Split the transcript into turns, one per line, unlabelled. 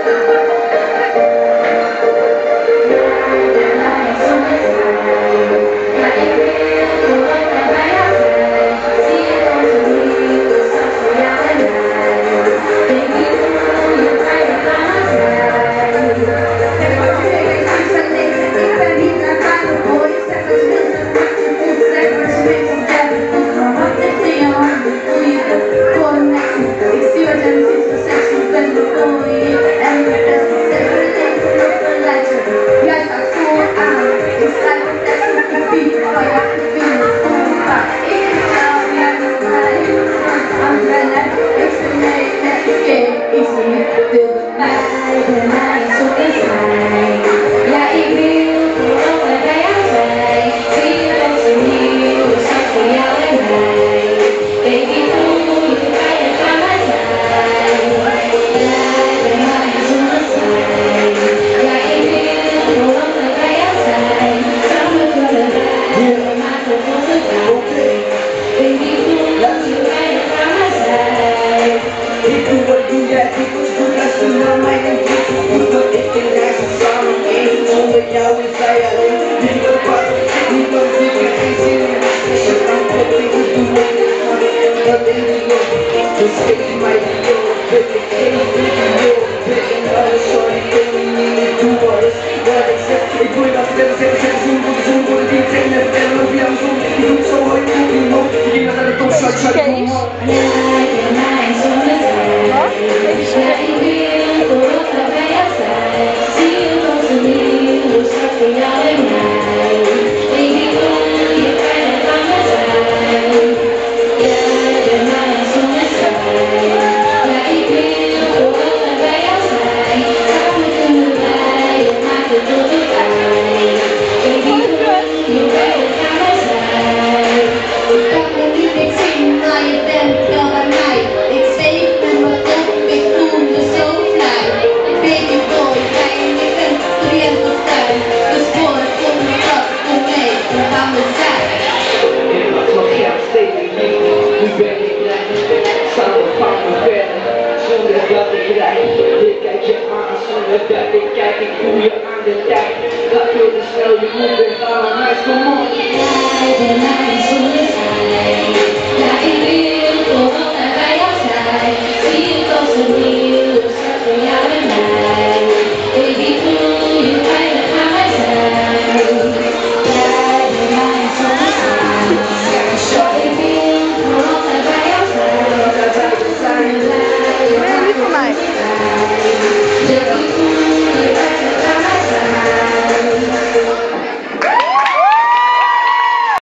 Kijk ik hoe je aan de tijd gaat heel snel, je moet weer gaan, meis, kom op.
Jij bent mijn zonneschijn. Ja, ik wil voor altijd bij jou zijn. Zie het als een